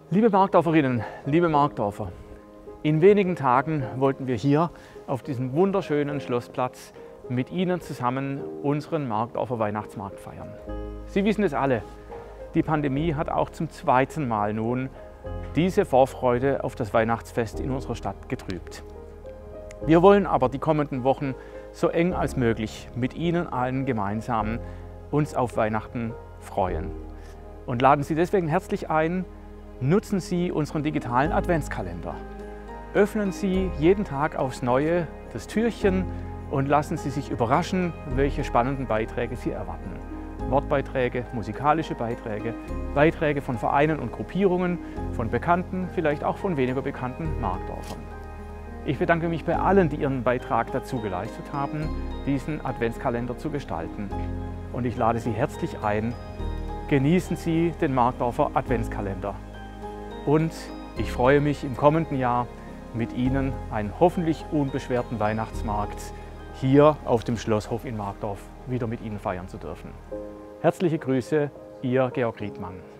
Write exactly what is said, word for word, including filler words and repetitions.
Liebe Markdorferinnen, liebe Markdorfer, in wenigen Tagen wollten wir hier auf diesem wunderschönen Schlossplatz mit Ihnen zusammen unseren Markdorfer Weihnachtsmarkt feiern. Sie wissen es alle, die Pandemie hat auch zum zweiten Mal nun diese Vorfreude auf das Weihnachtsfest in unserer Stadt getrübt. Wir wollen aber die kommenden Wochen so eng als möglich mit Ihnen allen gemeinsam uns auf Weihnachten freuen und laden Sie deswegen herzlich ein: Nutzen Sie unseren digitalen Adventskalender. Öffnen Sie jeden Tag aufs Neue das Türchen und lassen Sie sich überraschen, welche spannenden Beiträge Sie erwarten. Wortbeiträge, musikalische Beiträge, Beiträge von Vereinen und Gruppierungen, von bekannten, vielleicht auch von weniger bekannten Markdorfern. Ich bedanke mich bei allen, die ihren Beitrag dazu geleistet haben, diesen Adventskalender zu gestalten. Und ich lade Sie herzlich ein: Genießen Sie den Markdorfer Adventskalender. Und ich freue mich, im kommenden Jahr mit Ihnen einen hoffentlich unbeschwerten Weihnachtsmarkt hier auf dem Schlosshof in Markdorf wieder mit Ihnen feiern zu dürfen. Herzliche Grüße, Ihr Georg Riedmann.